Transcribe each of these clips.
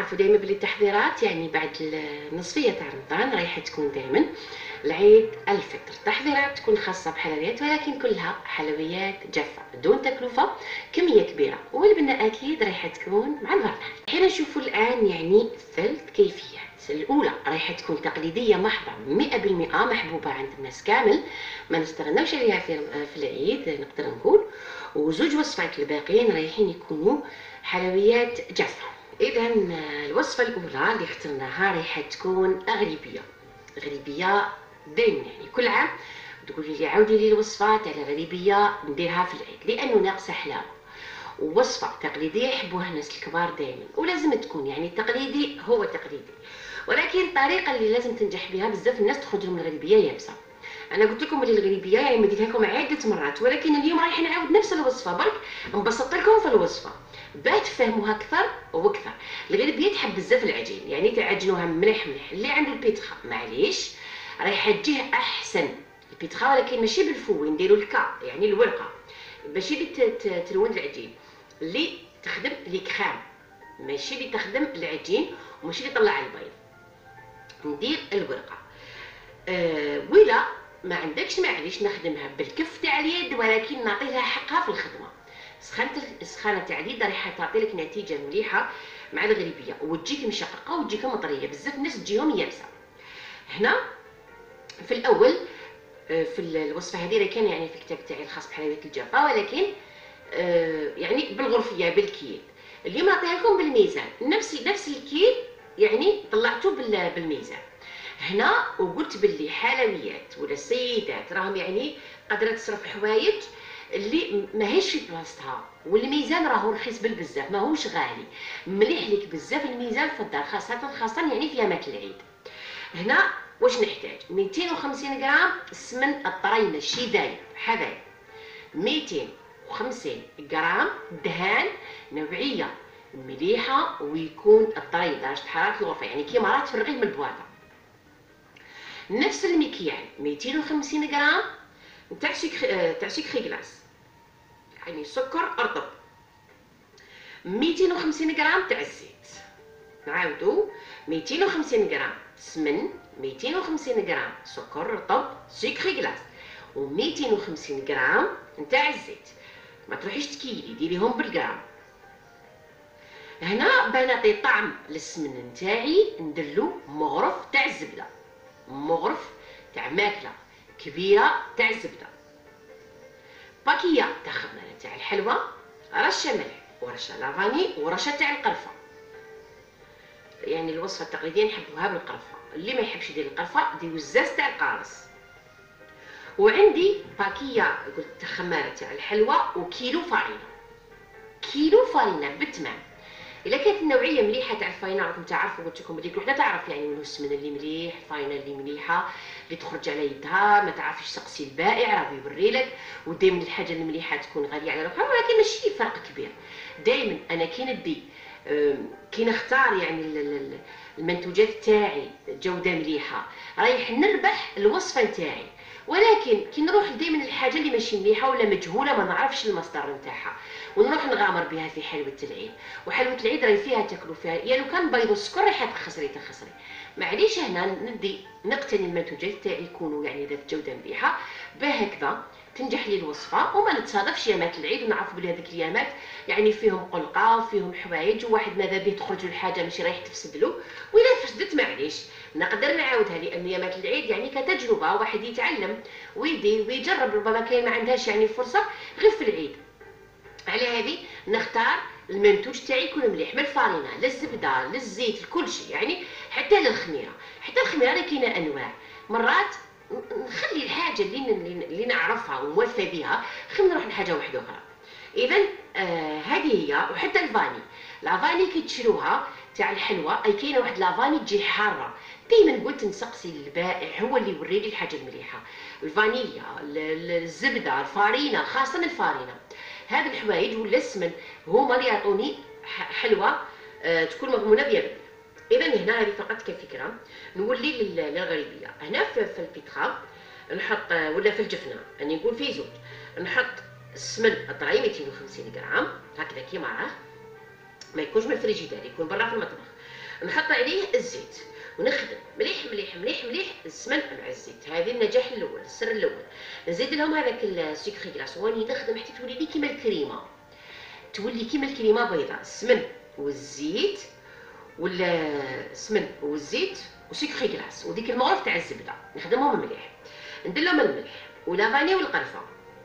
نعرفوا دائما بلي التحضيرات يعني بعد النصفيه تاع رمضان رايحه تكون دائما العيد الفطر. التحضيرات تكون خاصه بحلويات ولكن كلها حلويات جافه دون تكلفه، كميه كبيره، والبنه اكيد رايحه تكون مع البرنامج. حين نشوفوا الان يعني ثلاث كيفيات. الاولى رايحه تكون تقليديه محضه 100% محبوبه عند الناس كامل، ما نستغناوش عليها في العيد نقدر نقول. وزوج وصفات الباقيين رايحين يكونوا حلويات جافه. اذا الوصفه الاولى اللي اخترناها رايحه تكون غريبيه دائما، يعني كل عام تقولي لي عاودي لي الوصفه تاع الغريبيه نديرها في العيد لانه ناقصه حلاوه. ووصفه تقليديه يحبوها الناس الكبار دائما، ولازم تكون يعني التقليدي هو تقليدي، ولكن الطريقه اللي لازم تنجح بها بزاف الناس تخرج من الغريبيه يابسه. انا قلت لكم بلي الغريبيه يعني مديتها لكم عده مرات، ولكن اليوم رايح نعاود نفس الوصفه برك نبسط لكم في الوصفه باش تفهموها اكثر واكثر. الغريبيه تحب بزاف العجين، يعني تعجنوها مليح مليح. اللي عنده البيتخا معليش رايحه تجيه احسن البيتخا، ولكن ماشي بالفوي، نديروا الكا يعني الورقه ماشي اللي تلون العجين، اللي تخدم لي كخام، ماشي اللي تخدم العجين وماشي اللي طلع البيض. ندير الورقه. ولا ما عندكش معليش نخدمها بالكف تاع اليد، ولكن نعطي لها حقها في الخدمه. السخانه تاع اليد راح تعطي لك نتيجه مليحه مع الغريبيه وتجيك مشققه وتجيك مطريه. بزاف الناس تجيهم يابسه. هنا في الاول في الوصفه هذه كان يعني في الكتاب تاعي الخاص بحلويات الجافه، ولكن يعني بالغرفيه بالكيل. اليوم نعطيها لكم بالميزان، نفس الكيل يعني طلعته بالميزان هنا. وقلت باللي حلويات ولا السيدات راهم يعني قادره تصرف حوايج اللي ماهيش في بلاصتها، والميزان راهو رخيص بالبزاف ماهوش غالي، مليح ليك بزاف الميزان في الدار خاصه يعني في ايامات العيد. هنا واش نحتاج؟ 250 غرام سمن الطرينه الشدايه حبايب، 250 غرام دهان نوعيه مليحه ويكون الطري درجه حراره الغرفه يعني كيما راه تفرغيه من البواطه. نفس المكيال 250 غرام تاع سكر غلاس يعني سكر رطب، 250 غرام تاع الزيت. نعاودو 250 غرام سمن، 250 غرام سكر رطب سكر غلاس، و250 غرام نتاع الزيت. ما تروحيش تكيلي ديريهم بالغرام. هنا باه نعطي طعم للسمن نتاعي نديرلو مغرف تاع الزبده، مغرف تاع ماكله كبيره تاع الزبده، باكيه تاع خماره تاع الحلوى، رشه ملح ورشه لافاني ورشه تاع القرفه. يعني الوصفه التقليديه نحبوها بالقرفه، اللي ما يحبش يدير القرفه ديروا الزاز تاع القارص. وعندي باكيه قلت خماره تاع الحلوى وكيلو فارينه، كيلو فارينه بالتمام. الا كانت النوعيه مليحه تاع الفاينه راكم تعرفوا، قلت لكم بلي وحده تعرف يعني منو السمن اللي مليح، الفاينه اللي مليحه اللي تخرج على يدها، ما تعرفيش سقسي البائع راه يوري لك. ودائما الحاجه المليحه تكون غاليه على روحها، ولكن ماشي فرق كبير. دائما انا كي ندي كي نختار يعني المنتوجات تاعي جوده مليحه رايح نربح الوصفه نتاعي، ولكن كي نروح دائما الحاجه اللي ماشي مليحه ولا مجهوله ما نعرفش المصدر نتاعها ونروح نغامر بها في حلوه العيد. وحلوه العيد راهي فيها تاكلوا فيها، يعني لو كان بيض والسكر راح تخسري معليش. هنا ندي نقتني المنتوجات تاعي يكونوا يعني ذات جوده مليحه، بهكذا تنجح لي الوصفه وما نتصادفش ايامات العيد ونعرفوا بلي هذيك الايامات يعني فيهم قلقه وفيهم حوايج وواحد ماذا به تخرج الحاجه ماشي رايح تفسد له، واذا فسدت معليش نقدر نعاودها، لان ايامات العيد يعني كتجربه واحد يتعلم ويدير ويجرب، ربما كاين ما عندهاش يعني فرصه غير في العيد. على هذه نختار المنتوج تاعي يكون مليح، من الفارينه للزبده للزيت لكل شيء، يعني حتى للخميره. حتى الخميره راه كاينه انواع، مرات نخلي الحاجه اللي نعرفها وموفى بها خلينا نروح لحاجه واحده اخرى. اذا هذه هي. وحتى الفاني، لافاني كي تشروها تاع الحلوى اي كاينه واحد لافاني تجي حاره، ديما قلت نسقسي البائع هو اللي يوري لي الحاجه المليحه. الفانيليا، الزبده، الفارينه، خاصه الفارينه، هذه الحوايج ولا السمن هما اللي يعطوني حلوى تكون مضمونه بيا. اذا هنا هذه فقط كفكره. نولي للغريبيه. هنا في البيتخا نحط ولا في الجفنه راني نقول في زوج، نحط السمن الطري 250 غرام هكذا كيما راه، ما يكونش من الفريجيدير، يكون برا في المطبخ. نحط عليه الزيت ونخدم مليح مليح مليح مليح السمن مع الزيت. هذه النجاح الاول، السر الاول. نزيد لهم هذاك السكر غلاس واني نخدم حتى تولي لي كيما الكريمه، تولي كيما الكريمه بيضاء. السمن والزيت ولا السمن والزيت وسكر غلاس وديك المغرف تاع الزبده نخدمهم مليح. ندير لهم الملح والافاني والقرفه،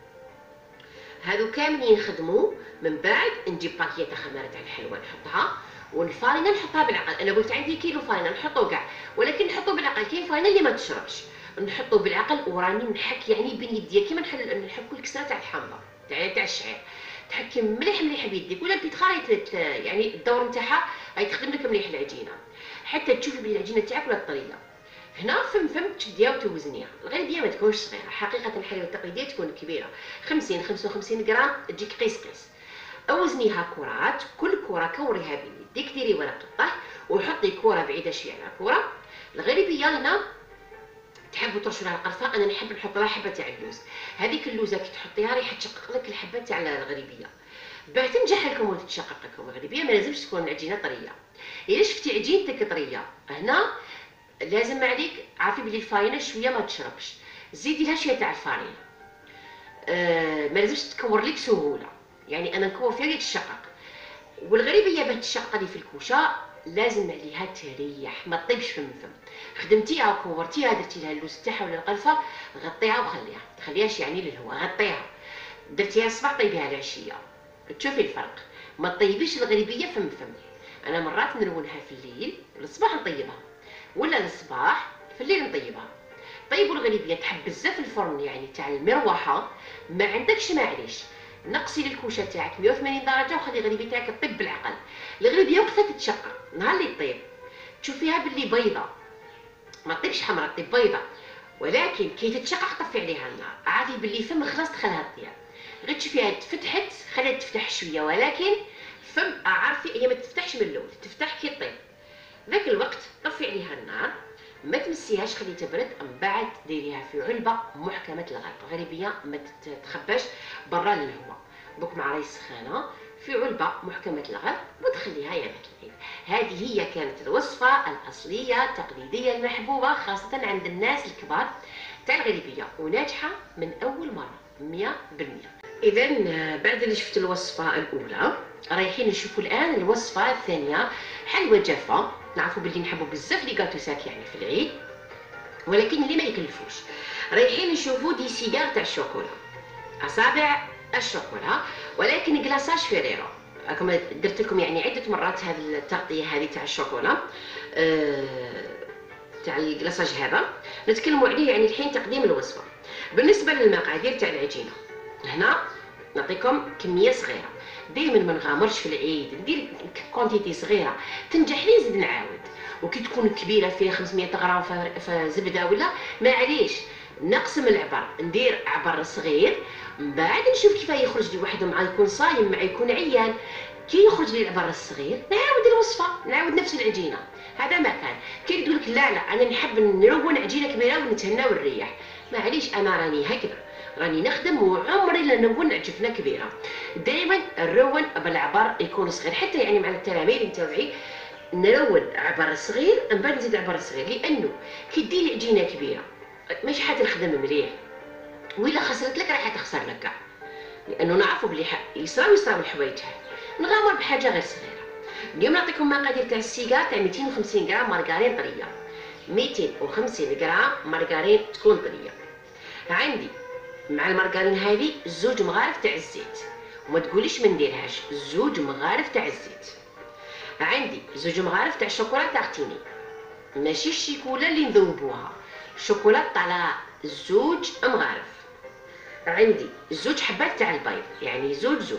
هادو كاملين يخدموا. من بعد نجيب باكيه تاع خماره تاع الحلوى نحطها، والفارينه نحطها بالعقل. انا قلت عندي كيلو فارينه نحطو كاع، ولكن نحطو بالعقل. كاين فارينه اللي ما تشربش، نحطو بالعقل. وراني نحك يعني بين يديا كيما نحكو الكسره تاع الحامضه تاع الشعير. تحكي مليح مليح بيديك، ولا البيتخا يعني الدور نتاعها راهي تخدم لك مليح العجينه، حتى تشوفي بلي العجينه تاعك ولا طريه. هنا فم تشديها وتوزنيها. الغالبيه ما تكونش صغيره، حقيقه الحلوى التقليديه تكون كبيره، 50 55 غرام تجيك قيس. اوزنيها كرات، كل كره كوريها بيديك، ديري ورق الطهي وحطي كره بعيده شويه على كره. الغالبيه هنا تحبوا ترشوا لها القرفه، انا نحب نحط لها حبه تاع اللوز. هذيك اللوزه كي تحطيها راح تشقق لك الحبه تاع الغريبيه، باش تنجح لكم وتتشقق لكم. الغريبيه ما لازمش تكون العجينه طريه. الا شفتي عجينتك طريه هنا لازم عليك عارفي بلي الفارينه شويه ما تشربش، زيدي لها شويه تاع الفارينه. ما لازمش تكور لك سهوله، يعني انا نكور فيها تشقق. والغريبيه باش تشقق لي في الكوشه لازم عليها تريح، ما تطيبش فم. خدمتيها وكورتيها درتي لها اللوز تاعها ولا القرفه، غطيها وخليها، تخليهاش يعني للهواء، غطيها. درتيها الصباح طيبيها العشيه تشوفي الفرق. ما طيبيش الغريبيه فم. انا مرات نرونها في الليل، الصباح نطيبها، ولا الصباح في الليل نطيبها. طيبوا الغريبيه تحب بزاف الفرن يعني تاع المروحه، ما عندكش معليش نقصي للكوشه تاعك 180 درجه وخلي الغريبيه تاعك تطيب بالعقل. الغريبيه وقتها تتشقق، نهار اللي طيب تشوفيها باللي بيضه، ما تطيبش حمراء تطيب بيضه، ولكن كي تتشقق طفي عليها النار، عادي باللي فم خلاص تخليها تطيب. غير تشوفيها تفتحت خليها تفتح شويه، ولكن فم عارفي هي ما تفتحش من الاول، تفتح كي طيب. ذاك الوقت طفي عليها النار، ما تمسيهاش خلي تبرد. من بعد ديريها في علبه محكمه الغلق. الغريبيه ما تتخباش برا للهواء، دوك مع راهي سخانه في علبه محكمه الغلق وتخليها يا بنت. هذه هي كانت الوصفه الاصليه التقليديه المحبوبه خاصه عند الناس الكبار تاع الغريبيه، وناجحه من اول مره 100%. اذا بعد اللي شفت الوصفه الاولى رايحين نشوفوا الان الوصفه الثانيه، حلوى جافه. نعرفوا باللي نحبوا بزاف لي غاتوسات يعني في العيد، ولكن اللي ما يكلفوش. رايحين نشوفوا دي سيجار تاع الشوكولا، اصابع الشوكولا، ولكن كلاصاج فيريرو. راكم درت لكم يعني عده مرات هذه التغطيه هذه تاع الشوكولا تاع الكلاصاج هذا، نتكلموا عليه يعني الحين تقديم الوصفه. بالنسبه للمقادير تاع العجينه، هنا نعطيكم كميه صغيره، دائما ما نغامرش في العيد، ندير كونتيتي صغيره تنجح لي نزيد نعاود. وكي تكون كبيره فيها 500 غرام زبده ولا معليش نقسم العبر، ندير عبر صغير، من بعد نشوف كيف يخرج لي وحده، مع يكون صايم مع يكون عيان. كي يخرج لي العبر الصغير نعاود الوصفه، نعاود نفس العجينه. هذا ما كان. كي تقول لك لا انا نحب نلون عجينه كبيره ونتهنى ونريح، معليش انا راني هكذا، راني نخدم وعمري لا نلون عجفنه كبيره. دائما نلون بالعبر يكون صغير، حتى يعني مع التلاميذ نتاوعي نلون عبر صغير من بعد نزيد عبر صغير، لانه كي ديري عجينه كبيره ماشي حتخدم مليح، وإلا خسرت لك راح تخسر لك كاع، لانه نعرفوا بلي يصراو الحوايج هذه. نغامر بحاجه غير صغيره. اليوم نعطيكم مقادير تاع السيجار تاع 250 غرام مارغرين طريه، 250 غرام مارغرين تكون طريه. عندي مع المارغرين هذه 2 مغارف تاع الزيت، وما تقوليش ما نديرهاش، 2 مغارف تاع الزيت. عندي 2 مغارف تاع الشوكولا تاغتيني، ماشي الشيكولا اللي نذوبوها، شوكولا طالع 2 مغارف. عندي 2 حبات تاع البيض، يعني 2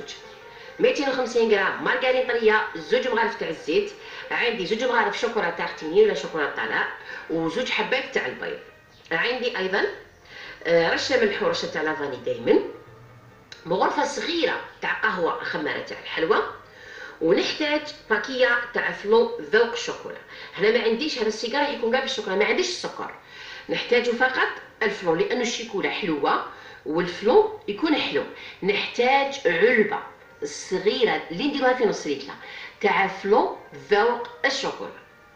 250 غرام مارغرين طريه، 2 مغارف تاع الزيت. عندي 2 مغارف شوكولا تاغتيني ولا شوكولا طالع، و2 حبات تاع البيض. عندي ايضا رشه ملح ورشه تاع لافاني دائما، غرفه صغيره تاع قهوه خماره تاع الحلوى، ونحتاج باكيه تاع فلو ذوق الشوكولا. هنا ما عنديش، هذا السيجار يكون كاع بالشوكولا، ما عنديش السكر، نحتاج فقط الفلو لانه الشيكولا حلوه والفلو يكون حلو. نحتاج علبه صغيره اللي نديروها في نص لتر تاع فلو ذوق الشوكولا.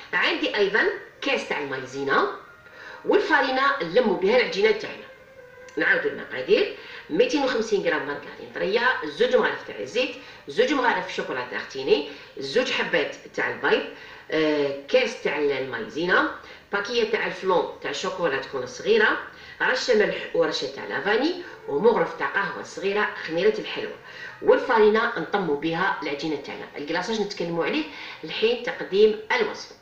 عندي ايضا كاس تاع المايزينا والفارينه نلمو بها العجينه تاعنا. نعاودو المقادير: 250 غرام مارغرين طريه، 2 مغارف تاع الزيت، 2 مغارف شوكولا تارتيني، 2 حبات تاع البيض، كاس تاع المايزينا، باكيه تاع الفلون تاع الشوكولا تكون صغيره، رشه ملح ورشه تاع لافاني، ومغرف تاع قهوه صغيره، خميره الحلوى، والفارينه نطمو بها العجينه تاعنا. الكلاصاج نتكلموا عليه لحين تقديم الوصفه.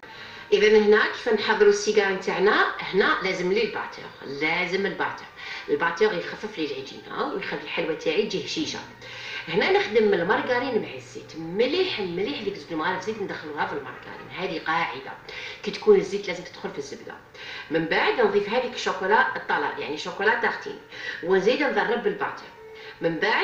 اذا هنا كيف نحضروا السيجار نتاعنا؟ هنا لازم لي الباتور، لازم الباتور يخفف لي العجينه ويخلي الحلوه تاعي تجي هشيشه. هنا نخدم المارغرين مع الزيت، مليح مليح ديك 2 مغارف زيت ندخلوها في المارغرين، هذه قاعده. كي تكون الزيت لازم تدخل في الزبده. من بعد نضيف هذيك الشوكولا الطلا يعني شوكولا تارتين، ونزيد نضرب بالباتور. من بعد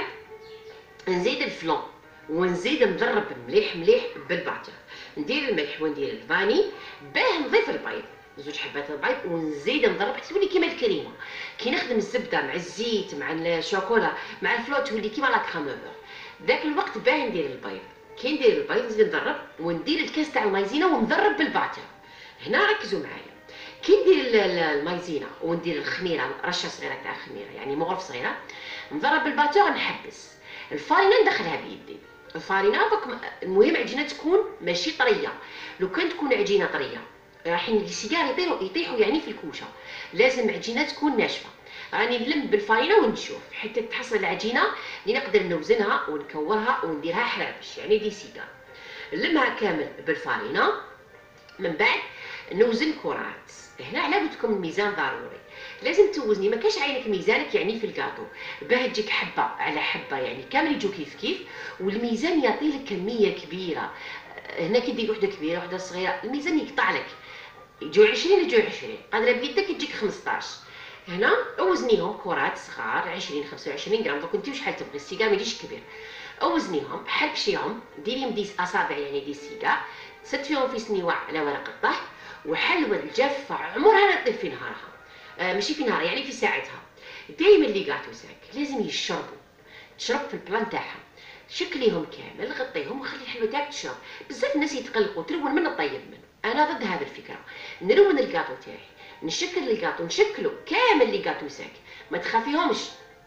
نزيد الفلون ونزيد نضرب مليح مليح بالباتور، ندير الملح وندير الفاني، باه نضيف البيض 2 حبات البيض، ونزيد نضرب حتى تولي كيما الكريمه. كي نخدم الزبده مع الزيت مع الشوكولا مع الفلو تولي كيما لا كرامبور. ذاك الوقت باه ندير البيض. كي ندير البيض نزيد نضرب وندير الكاس تاع المايزينا ونضرب بالباتور. هنا ركزوا معايا، كي ندير المايزينا وندير الخميره، رشه صغيره تاع الخميره يعني مغرف صغيره، نضرب بالباتور نحبس. الفارينه ندخلها بيدي. الفارينه المهم عجينه تكون ماشي طريه، لو كان تكون عجينه طريه رايحين السيجار يطيحوا يعني في الكوشه، لازم عجينه تكون ناشفه. راني نلم بالفارينه ونشوف حتى تحصل العجينه اللي نقدر نوزنها ونكورها ونديرها حرابش يعني دي سيجار. نلمها كامل بالفارينه. من بعد نوزن كرات. هنا على بالكم الميزان ضروري، لازم توزني، ما كاش عينك ميزانك يعني في الكاطو باه تجيك حبه على حبه يعني كامل يجوا كيف كيف، والميزان يعطي لك كميه كبيره. هنا كي دير وحده كبيره وحده صغيره الميزان يقطع لك، يجوا 20 يجوا 20 قادره بيدك تجيك 15. هنا اوزنيهم كرات صغار 20 25 غرام، دوك انت شحال تبغي، السيجار ما يجيش كبير. اوزنيهم حركشيهم ديريهم 10 اصابع يعني دي سيجار، سد فيهم في سنيوع على ورق الطهي، وحلوه الجافه عمرها لا تطيب في نهارها، ماشي في نهار يعني في ساعتها. دايما لي كاطو ساك لازم يشربوا، تشرب في البلان تاعها، شكليهم كامل غطيهم وخلي الحلوه تاعك تشرب. بزاف الناس يتقلقوا تلون من الطيب منه، انا ضد هذه الفكره. نلون الكاطو تاعي، نشكل الكاطو، نشكلو كامل لي كاطو ساك، ما تخافيهمش.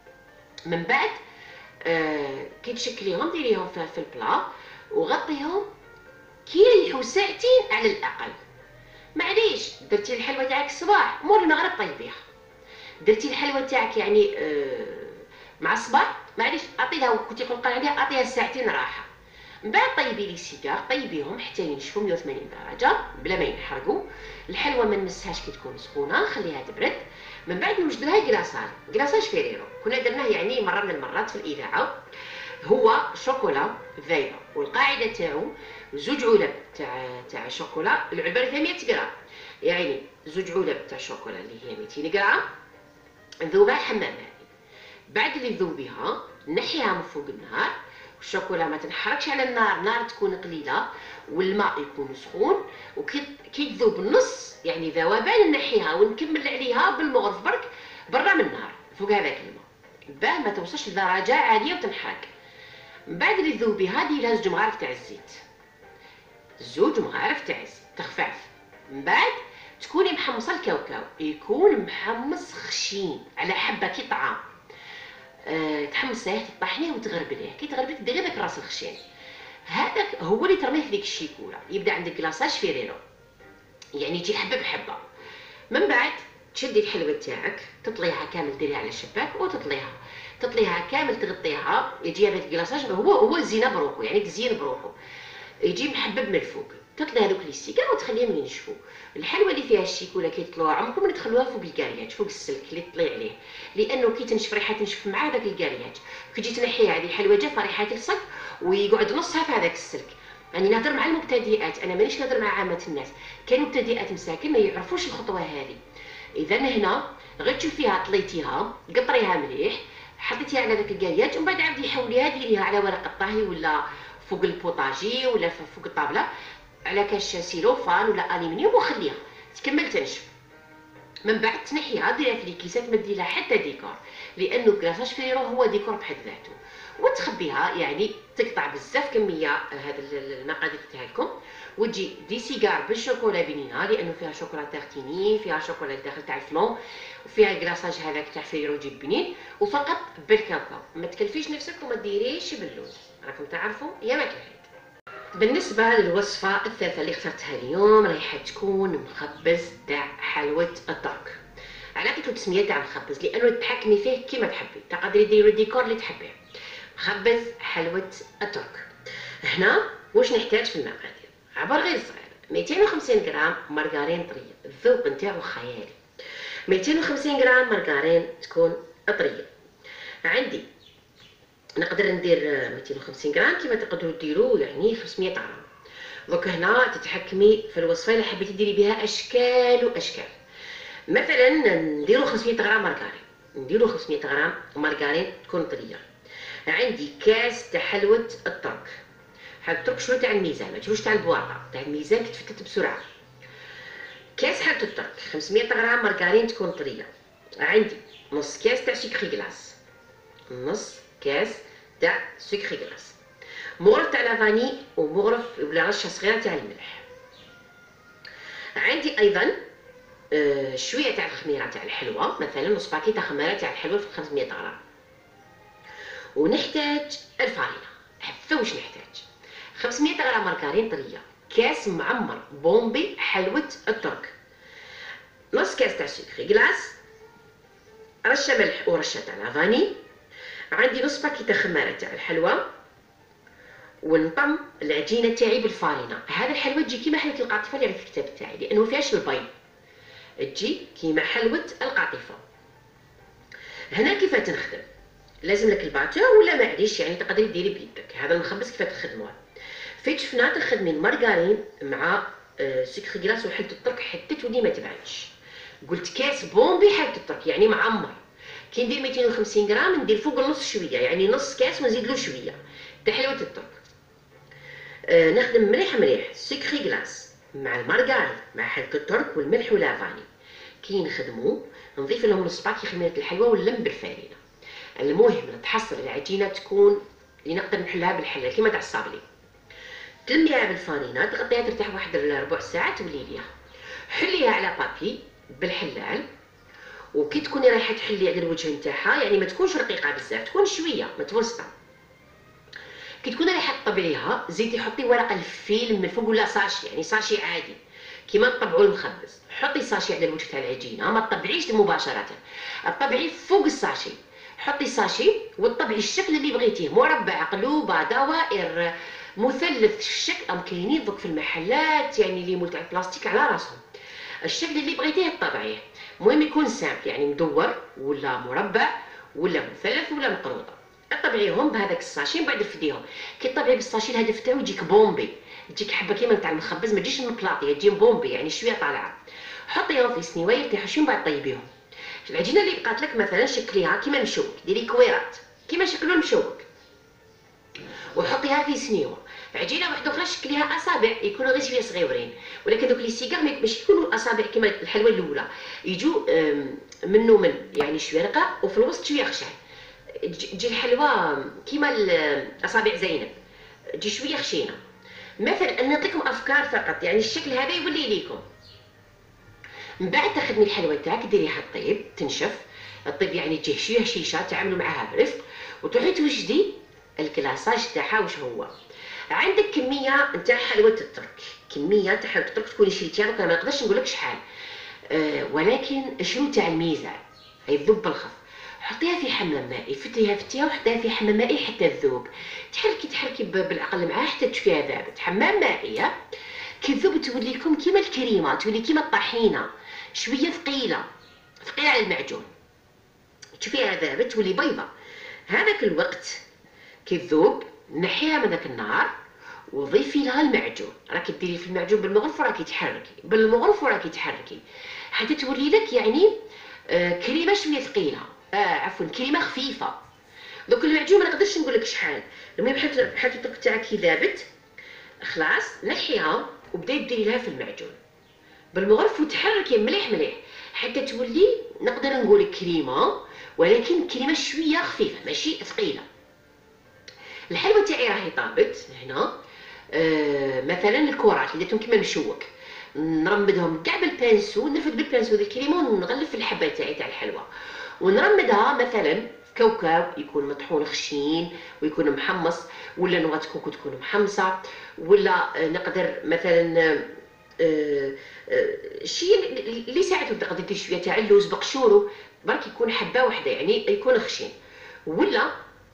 من بعد كي تشكليهم ديريهم في البلا وغطيهم كي يريحوا ساعتين على الاقل. معليش درتي الحلوه تاعك الصباح مور المغرب طيبيها، درتي الحلوه تاعك يعني مع الصباح معليش اعطيها، كنت يقول قال عليها اعطيها ساعتين راحه. من بعد طيبي لي السيجار، طيبيهم حتى ينشفوا 180 درجه بلا ما ينحرقوا. الحلوه ما نمسهاش كي تكون سخونه، خليها تبرد. من بعد نوجد لها كلاصاج فيريرو، كنا درناه يعني مره من المرات في الاذاعه. هو شوكولا ذايبه، والقاعده تاعو 2 علب تاع شوكولا، العلبه فيها 100 غرام يعني 2 علب تاع شوكولا اللي هي 200 غرام، نذوبها حمام مائي. بعد اللي تذوبيها نحيها من فوق النار، والشوكولا ما تنحرقش على النار، نار تكون قليله والماء يكون سخون. وكي تذوب النص يعني ذوبان نحيها ونكمل عليها بالمغرف برك برا من النار فوق هذاك الماء باه ما توصلش لدرجه عاليه وتنحرق. من بعد اللي تذوبيها ديريها 2 مغارف تاع الزيت، 2 مغارف تاع الزيت تخفاف. من بعد تكوني محمصه الكاوكاو، يكون محمص خشين على حبه كي طعام، تحمصيه تطحنيه وتغربليه، كي تغربليه ديري داك راس الخشين، هذاك هو اللي ترميه في ديك الشيكولا. يبدا عندك كلاصاج فيريرو يعني يجي حبه بحبه. من بعد تشدي الحلوه تاعك تطليها كامل، ديريها على الشباك تطليها كامل تغطيها، يجي هذاك الكلاصاج هو زينه بروحو يعني تزيين بروحو، يجي محبب من الفوق. تطلي هذوك لي سيكا وتخليهم ينشفوا. الحلوه اللي فيها الشيكولا كي تطلوها عمركم ما تخلوها فوق الكاريات فوق السلك اللي تطلي عليه، لانه كي تنشف ريحه تنشف مع داك الكاريات، كي تجي تنحيها هذه الحلوه جافه ريحه تلصق ويقعد نصها في هذاك السلك. راني نهضر مع المبتدئات، انا مانيش نهضر مع عامه الناس، كاين مبتدئات مساكن ما يعرفوش الخطوه هذه. اذا هنا غير تشوفيها طليتيها قطريها مليح، حطيتيها على داك الكاريات، ومن بعد عاودي حوليها ديريها على ورق الطهي ولا فوق البوطاجي ولا فوق الطابله على كاش سيلوفان ولا الومنيوم وخليها تكمل تنشف. من بعد تنحيها ديريها في الكيسات، ما دير لها حتى ديكور، لانه كلاصاج فيريرو هو ديكور بحد ذاته. وتخبيها، يعني تقطع بزاف كميه هذا المقادير قلتها لكم، وتجي دي سيجار بالشوكولا بنينه لانه فيها شوكولا تارتيني، فيها شوكولا الداخل تاع الفلون، وفيها الكلاصاج هذاك تاع فيرو جيب بنين، وفقط بالكاكاو. ما تكلفيش نفسك وما ديريش باللوز، راكم تعرفوا يا ما كلفت. بالنسبه للوصفه الثالثه اللي اخترتها اليوم رايحه تكون مخبز تاع حلوه الترك. على عطيتو التسميه تاع المخبز لانه تحكمي فيه كيما تحبي، تقدري ديري الديكور اللي تحبيه. مخبز حلوه الترك. هنا واش نحتاج في المقادير؟ عبر غير صغير: 250 غرام مارغرين طريه، الذوق نتاعو خيالي. 250 غرام مارغرين تكون طريه. عندي نقدر ندير 250 غرام كيما تقدروا ديروا يعني 500 غرام. دوك هنا تتحكمي في الوصفه اللي حبيتي ديري بها اشكال واشكال. مثلا نديرو 500 غرام مارغرين، نديرو 500 غرام مارغرين تكون طريه. عندي كاس تاع حلوه الترك. حلوه الترك شنو تاع الميزان، ما تشوفوش تاع البواطه، تاع الميزان تتفتت بسرعه. كاس حلوه الترك 500 غرام مارغرين تكون طريه. عندي نص كاس تاع سكري كلاص، نص كاس تاع سكري كلاص، مغرف تاع لافاني ومغرف ولا رشه صغيره تاع الملح. عندي ايضا شويه تاع الخميره تاع الحلوه، مثلا نص باكيت تاع خميره تاع الحلوه في 500 غرام. ونحتاج الفارينه. عفوا واش نحتاج: 500 غرام مارغرين طريه، كاس معمر بومبي حلوه الترك، نص كاس تاع سكري كلاص، رشه ملح ورشه تاع لافاني. عندي نص باكيت خميره تاع الحلوه، ونطم العجينه تاعي بالفارينه. هذا الحلوه تجي كيما حلوه القاطفه اللي في الكتاب تاعي لانه ما فيهاش البيض، تجي كيما حلوه القاطفه. هنا كيف تنخدم؟ لازم لك الباتور ولا معليش يعني تقدري ديري بيدك. هذا المخبز كيف تخدموه؟ في شفنا تخدمي المارغرين مع سكر كلاص وحلة الترك حتى تولي ما تبانش. قلت كاس بومبي حلة الترك يعني معمر. كي ندير 250 غرام ندير فوق النص شويه، يعني نص كاس ونزيد له شويه تاع حلوه الترك. نخدم مليح مليح سكري كلاص مع المارغرين مع حلة الترك والملح واللافاني. كي نخدمو نضيف لهم نص باكي خميره الحلوه ونلم بالفارينه. المهم تحصل العجينه تكون اللي نقدر نحلها بالحله كيما تاع الصابلي. تلميها بالفارينه، تغطيها ترتاح واحد ربع ساعه تولي ليها. حليها على بابي بالحلال، وكي تكوني رايحه تحلي على الوجه نتاعها يعني ما تكونش رقيقه بزاف، تكون شويه متوسطه. كي تكوني رايحه تطبعيها زيدي حطي ورقه الفيلم من فوق ولا ساشي، يعني ساشي عادي كيما تطبعوا المخبز. حطي ساشي على الوجه تاع العجينه، ما تطبعيش مباشره، تطبعي فوق الساشي. حطي ساشي وتطبعي الشكل اللي بغيتيه، مربع، قلوبه، دوائر، مثلث الشكل. كاينين دوك في المحلات يعني اللي مول تاع البلاستيك على راسهم. الشكل اللي بغيتيه تطبعيه، المهم يكون سامبل يعني مدور ولا مربع ولا مثلث ولا مقروطه. طبعيهم بهذاك الساشي من بعد رفديهم. كي طبعي بالساشي الهدف تاعو يجيك بومبي، تجيك حبه كيما تاع المخبز، ما تجيش مقلاطيه، تجي بومبي يعني شويه طالعه. حطيهم في سنيوه يرتاحوا شويه من بعد طيبيهم. العجينه اللي بقات لك مثلا شكليها كيما المشوك، ديري كويرات كيما شكلو المشوك وحطيها في سنيوه. عجينه واحده اخرى شكليها اصابع يكونوا غير شويه صغيورين، ولكن دوك لي سيكار ماشي يكونوا اصابع كيما الحلوه الاولى، يجوا منو من يعني شويه رقاق وفي الوسط شويه خشن. تجي الحلوه كيما اصابع زينب، تجي شويه خشينه. مثلا انا نعطيكم افكار فقط، يعني الشكل هذا يولي ليكم. من بعد تخدمي الحلوه تاعك ديريها طيب تنشف، الطيب يعني تجيه شويه هشيشه تعاملوا معاها برفق، وتروحي توجدي الكلاصاج تاعها. واش هو؟ عندك كميه نتاع حلوه الترك، كميه تاع حلوه الترك تكوني شريتيها، دوك ما نقدرش نقول لك شحال، ولكن شنو تاع الميزان يذوب بالخف. حطيها في حمام مائي، فتيها وحطيها في حمام مائي حتى تذوب. تحركي بالعقل معاها حتى تشوفيها ذابت. حمام مائي كي تذوب تولي لكم كيما الكريمه، تولي كيما الطحينه، شويه ثقيله على المعجون. تشوفيها ذابت تولي بيضه. هذاك الوقت كي تذوب نحيها من ذاك النار وضيفي لها المعجون. راكي ديري في المعجون بالمغرف وراكي تحركي بالمغرف وراكي تحركي حتى تولي لك يعني كريمه شويه ثقيله، عفوا كريمه خفيفه. دوك المعجون ما نقدرش نقول لك شحال. المهم حتى الطرق تاعك كي ذابت خلاص نحيها وبداي ديري لها في المعجون بالمغرف وتحركي مليح مليح حتى تولي نقدر نقول كريمه، ولكن كريمه شويه خفيفه ماشي ثقيله. الحلوه تاعي راهي طابت هنا. مثلا الكرات اللي درتهم كيما المشوك، نرمدهم كاع بالبانسو، نرفد بالبانسو ذا الكريمه ونغلف الحبه تاع الحلوه، ونرمدها مثلا في كوكب يكون مطحون خشين ويكون محمص، ولا نوات كوكو تكون محمصه، ولا نقدر مثلا الشيء اللي يساعدو تقدر دير شويه تاع اللوز بقشورو، برك يكون حبه واحده يعني يكون خشين. ولا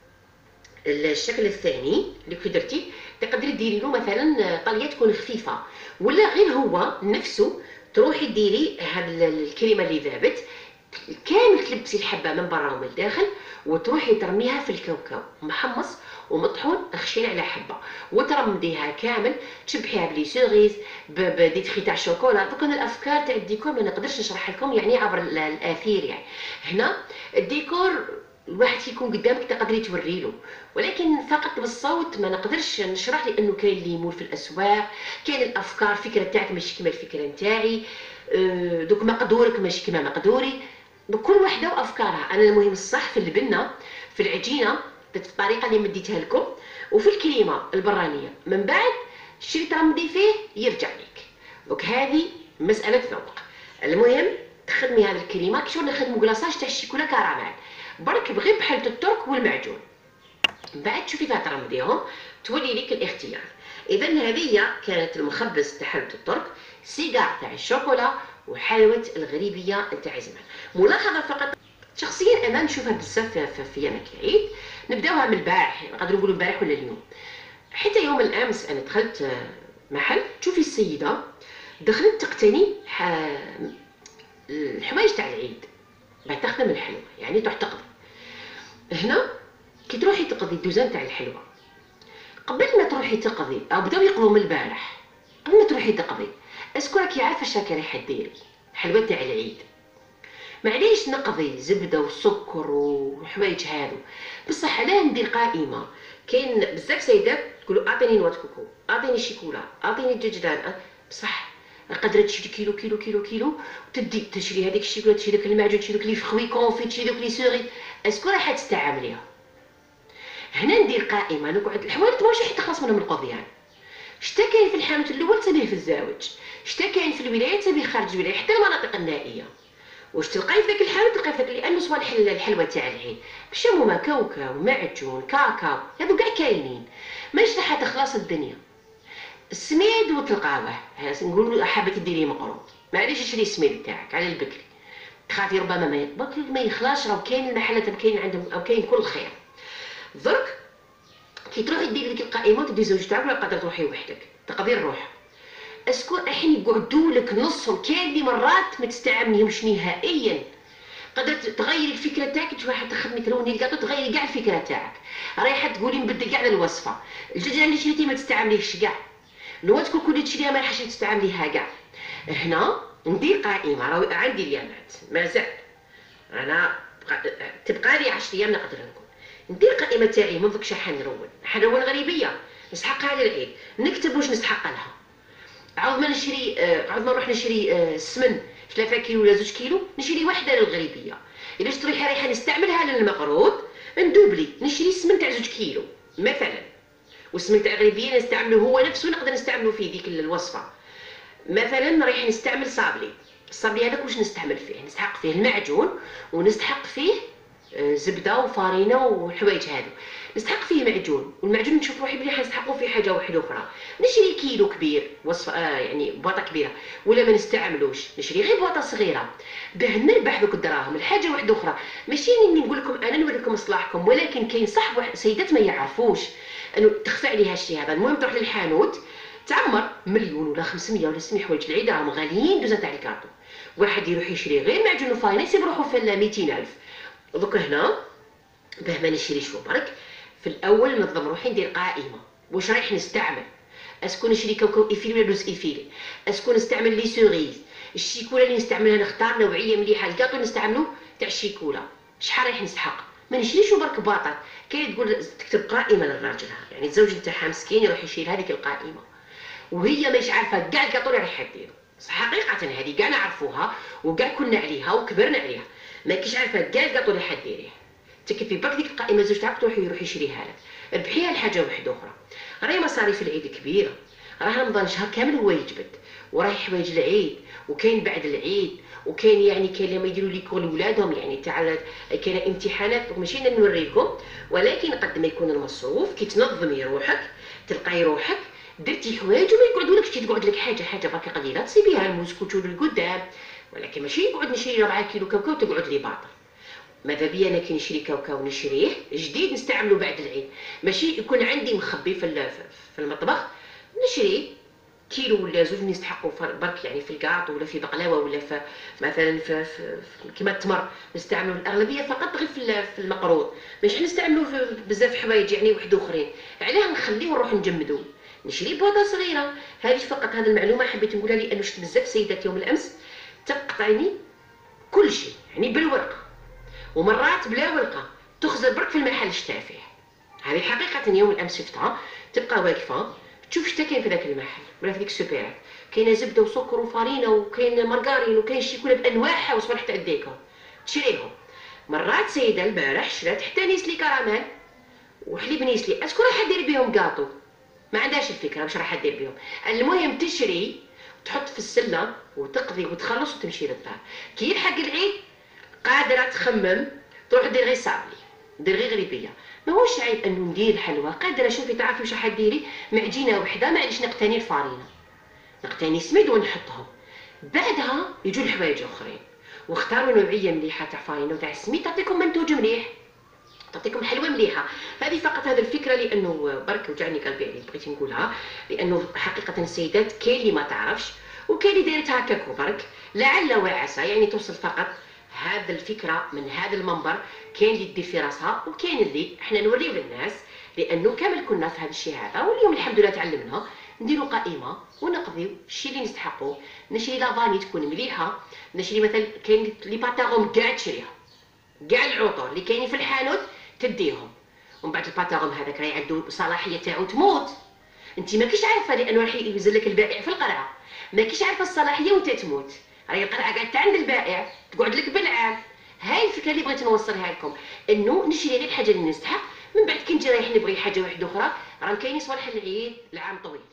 الشكل الثاني اللي كي درتي تقدري ديري له مثلا طليه تكون خفيفه، ولا غير هو نفسه تروحي ديري هاد الكريمه اللي ذابت كامل، تلبسي الحبه من برا ومن الداخل، وتروحي ترميها في الكاوكاو محمص ومطحون خشين على حبه، وترمديها كامل، تشبحيها بلي سيغيز بديت خي تاع الشوكولا. دوك انا الافكار تاع الديكور ما نقدرش نشرح لكم يعني عبر الاثير. يعني هنا الديكور الواحد كيكون قدامك تقدري توريله، ولكن فقط بالصوت ما نقدرش نشرح، لانه كاين اللي يمول في الاسواق، كاين الافكار فكره تاعك ماشي كيما الفكره نتاعي، دوك مقدورك ماشي كيما مقدوري، كل وحده وافكارها. انا المهم الصح في البنه في العجينه بالطريقه اللي مديتها لكم، وفي الكريمه البرانيه من بعد الشيء اللي ترمدي فيه يرجع لك. دونك هذه مساله ذوق. المهم تخدمي هذه الكريمه كي شغل نخدموا كلاصاج تاع الشيكولا كراميل، برك بغير بحال الترك والمعجون، من بعد تشوفي فيها ترمديهم تولي لك الاختيار. اذا هذه كانت المخبز تاع حلوه الترك، سيجار تاع الشوكولا، وحلوه الغريبيه تاع زمان. ملاحظه فقط شخصيا انا نشوفها بزاف في ايام العيد، نبداوها من البارح، نقدروا نقولوا البارح ولا اليوم. حتى يوم الامس انا دخلت محل، تشوفي السيده دخلت تقتني الحوايج تاع العيد بعد تخدم الحلوه، يعني تروح تقضي. هنا كي تروحي تقضي الدوزان تاع الحلوه، قبل ما تروحي تقضي او بداو يقضوا من البارح، قبل ما تروحي تقضي اسكو راكي عارفه اش راكي رايحه ديري الحلوه تاع العيد. معليش نقضي زبده وسكر وحوايج هادو، بصح علاه ندير قائمه. كاين بزاف سيدات تقولوا اعطيني نوات كوكو، اعطيني شيكولا، اعطيني الدجاج، بصح قادره تشري كيلو كيلو كيلو كيلو وتدي تشري هذيك الشيكولا، تشري داك المعجون، تشري داك لي فخوي كونفي، تشري داك لي سوري، اسكو راح تستعمليها؟ هنا ندير قائمه نقعد الحوالت ماشي حتى تخلص منهم القضيان. شتا كاين في الحانوت الاول تبيه في الزاوج، شتا كاين في الولايات تبيه خارج الولايه، حتى المناطق النائيه. واش تلقاي في ذاك الحانوت تلقاي في ذاك، لانه صوالح الحلوه تاع العيد باش هما كاوكاو معجون كاكاو هذو كاع كاينين، ماشي راح تخلص الدنيا. السميد وتلقاوه نقولوا حابه ديري مقروض، معليش تشري السميد تاعك على البكري، تخافي ربما ما يخلاش، راه كاين المحلات كاين عندهم او كاين كل خير. درك كي تروحي ديري ديك القائمه وتدي زوج تاعك، ولا قادره تروحي وحدك تقدري الروح، اسكو الحين يقعدوا لك نصهم، كاين اللي مرات ما تستعمليهمش نهائيا. قدرت تغيري الفكره تاعك، تروحي حتى تخدمي تلوني الكاطو تغيري كاع الفكره تاعك، رايحه تقولي نبدل كاع الوصفه. الدجاج اللي شريتيه ما تستعمليهش كاع، نوات كوكو اللي تشريها ما راحش تستعمليها كاع. هنا ندير قائمه، راه عندي اليامات مازال، انا تبقى لي 10 ايام نقدر نقول ندير قائمه تاعي من ذوك شحال حنرون غريبيه نسحقها للعيد، نكتب واش نسحق لها. عاود ما نشري عاود ما نروح نشري السمن 3 كيلو ولا 2 كيلو، نشري وحده للغريبيه. الا شريت رايحه نستعملها للمقروض ندوبلي نشري السمن تاع 2 كيلو مثلا، والسمن تاع الغريبيه نستعملو هو نفسه، نقدر نستعملو في ديك الوصفه. مثلا رايح نستعمل صابلي، الصابلي هذاك واش نستعمل فيه؟ نسحق فيه المعجون، ونسحق فيه زبده وفارينه وحوايج هادو، نسحق فيه معجون، والمعجون نشوف روحي بلي حنسحقو فيه حاجه واحده اخرى. نشري كيلو كبير وصفه يعني بواطه كبيره، ولا ما نستعملوش نشري غير بواطه صغيره باه نربح دوك الدراهم. الحاجه واحده اخرى ماشي نقول لكم انا نوريكم مصلحكم، ولكن كاين صح سيدات ما يعرفوش انه تخفى عليها الشيء هذا. المهم تروح للحانوت تعمر مليون ولا 500 ولا 600 حوايج العيد، راهم غاليين دوزه تاع الكارطون، واحد يروح يشري غير معجون وفارينه يسيب روحو في 200,000. دوك هنا باه ما نشريش برك، في الاول ننظم روحي ندير قائمه واش رايح نستعمل، اسكو نشري كاوكاو ايفيلي ولا لوز ايفيلي، اسكو نستعمل لي سوريز، الشيكولا اللي نستعملها نختار نوعيه مليحه، الكاطو نستعملو تاع الشيكولا، شحال رايح نسحق، ما نشريش برك باطات. كاين تقول تكتب قائمه لراجلها، يعني الزوج نتاعها مسكين يروح يشيل هذيك القائمه وهي ماهيش عارفه كاع الكاطو اللي رايحه ديرو. حقيقه هذه كاع نعرفوها وكاع كنا عليها وكبرنا عليها، ما كيش عارفه كاع الكاطو اللي حديريه. تكفي برك ديك القائمه زوج تاعك تروحي يروح يشريها لك. ربحيها لحاجه واحده اخرى. راهي مصاريف العيد كبيره، راه رمضان شهر كامل هو يجبد، وراهي حوايج العيد، وكاين بعد العيد، وكاين يعني كاين لما يديروا ليكول لولادهم يعني تاع كاين امتحانات ماشي انا نوريكم، ولكن قد ما يكون المصروف كي تنظمي روحك تلقاي روحك درتي حوايج وما يقعدولكش تقعد لك حاجه باقي قليله تصيبيها الموسكوتو للقدام، ولكن ماشي يقعد نشري 4 كيلو كاوكاو تقعد لي باطل. ماذا بيا انا كي نشري كاوكاو نشريه جديد نستعملو بعد العيد، ماشي يكون عندي مخبي في المطبخ نشري كيلو ولا زوج نستحقوا برك يعني في الكاط ولا في بقلاوه ولا في مثلا في كيما التمر نستعملوا الاغلبيه فقط غير في المقروض، ماشي نستعملوا في بزاف حوايج يعني واحد اخرين، علاه نخليه ونروح نجمدو نشري بواطه صغيره. هذه فقط هذه المعلومه حبيت نقولها لانه شفت بزاف سيدات يوم الامس تقطعني كل شيء يعني بالورقه ومرات بلا ورقه تخزر برك في المحل شتا فيه. هذه حقيقه يوم الامس شفتها تبقى واقفه تشوف شتا كاين في ذاك المحل ولا في ديك السوبيرات، كاينه زبده وسكر وفارينه وكاين مارغارين وكاين شيكولا بانواعها وصبر حتى اديكم تشريهم. مرات سيده البارح شرات حتى نيسلي كراميل وحليب نيسلي، اسكو راح دير بهم كاطو؟ ما عندهاش الفكره واش راح دير بهم، المهم تشري تحط في السله وتقضي وتخلص وتمشي للدار. كي يلحق العيد قادره تخمم تروح دير غير صابلي دير غير غريبيه، ماهوش عيب انه ندير الحلوى، قادره شوفي تعرفي واش راح ديري معجينه وحده معليش نقتني الفارينه نقتني سميد ونحطهم، بعدها يجوا الحوايج الاخرين واختاروا نوعيه مليحه تاع فارينه وتاع السميد تعطيكم منتوج مليح تعطيكم حلوه مليحه. هذه فقط هذه الفكره لانه برك وجعني قلبي يعني بغيت نقولها، لانه حقيقه السيدات كاين اللي ما تعرفش وكاين اللي دايرتها هكاك وبرك لعل وعسى يعني توصل فقط هذا الفكره من هذا المنبر، كاين اللي دير في راسها وكاين اللي احنا نوريو للناس، لانه كامل كنا في هذا الشيء هذا واليوم الحمد لله تعلمنا نديروا قائمه ونقضيو الشيء اللي نستحقوه. نشري لافاني تكون مليحه، نشري مثلا كاين لي باتاغوم كاع تشريها كاع العطور اللي كاينين في الحانوت تديهم، ومن بعد الباتاغوم هذاك راه عنده صلاحيه تاعو تموت، انت ماكيش عارفه لانه راح ينزل لك البائع في القرعه ماكيش عارفه الصلاحيه وانت تموت، راهي القرعه قاعده عند البائع تقعد لك بالعام. هاي الفكره اللي بغيت نوصلها لكم، انه نشري غير الحاجه اللي نستحق، من بعد كي نجي رايح نبغي حاجه واحده اخرى راه كاينين صوالح العيد العام طويل.